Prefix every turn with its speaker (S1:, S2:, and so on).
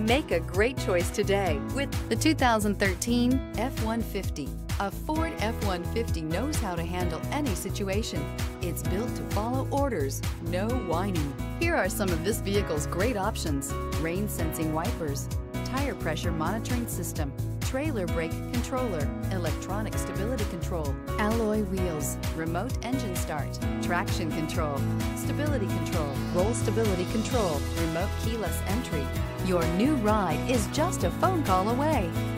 S1: Make a great choice today with the 2013 F-150. A Ford F-150 knows how to handle any situation. It's built to follow orders, no whining. Here are some of this vehicle's great options: rain-sensing wipers, tire pressure monitoring system, trailer brake controller, electronic stability control, alloy wheels, remote engine start, traction control, stability control, roll stability control, remote keyless entry. Your new ride is just a phone call away.